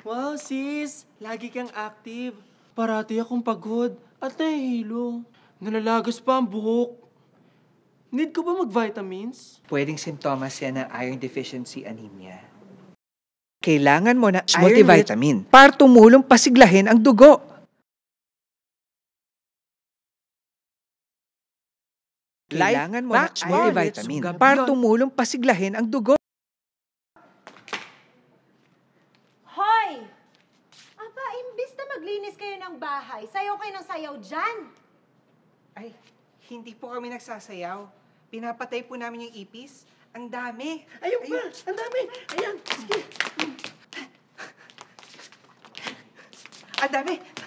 Wow, sis! Lagi kang active. Parati akong pagod at nahihilo. Nalalagas pa ang buhok. Need ko ba mag-vitamins? Pwedeng simptomas yan ng iron deficiency anemia. Kailangan mo ng multivitamin para tumulong pasiglahin ang dugo. Kailangan mo ng multivitamin para tumulong pasiglahin ang dugo. Hoy! Aba, imbis na maglinis kayo ng bahay, sayaw kayo ng sayaw dyan. Ay, hindi po kami nagsasayaw. Pinapatay po namin yung ipis. Ang dami. Ayun pa! Ang dami! Ayan! Sige! Ang dami!